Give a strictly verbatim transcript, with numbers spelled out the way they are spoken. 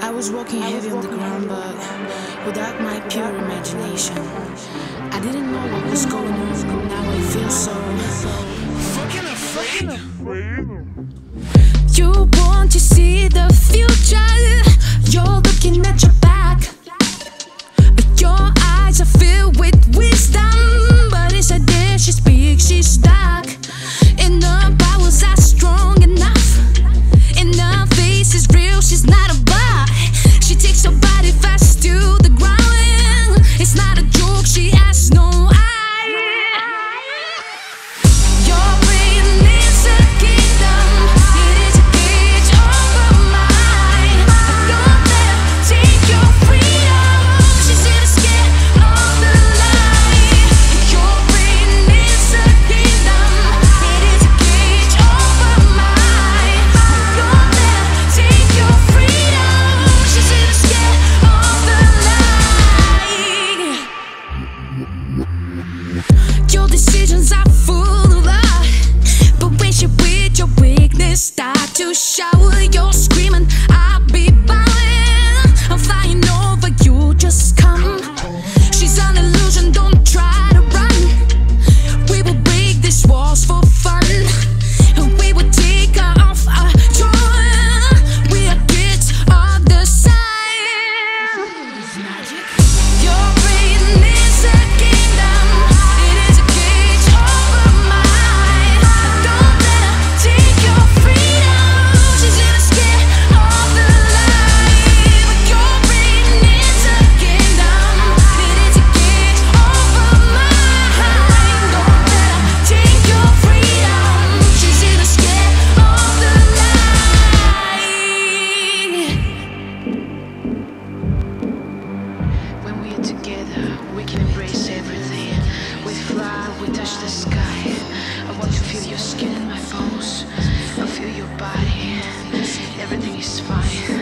I was walking heavy on the ground, but without my pure imagination. I didn't know what was going on, and now I feel so fucking afraid. You want to see the future. You're looking at your back. Your eyes are filled with wisdom, but inside there she speaks, she's dark. And her powers are strong enough, and her face is real, she's not a bot. She takes her body fast to the ground. It's not a joke, she has no eye. Your brain is a kingdom, it is a cage over mine. Don't let her take your freedom, she's in a scared of the light. Your brain is a kingdom, it is a cage over mine. Don't let her take your freedom, she's in a scared of the light. Your decisions are full of love, but when she with your weakness start to shower, you're screaming, I'll be bowing. I'm flying over you, just come. She's an illusion, don't try to run. We will break these walls for fun, and we will take her off our throne. We are kids of the sun. Your brain is a kingdom, it is a cage over mine. Don't let her take your freedom, she's in a scared of the light. Your brain is a kingdom, it is a cage over mine. Don't let her take your freedom, she's in a scared of the light. When we are together, we can embrace everything. We fly, we touch the sky. I want to feel your skin in my bones. I feel your body. Everything is fine.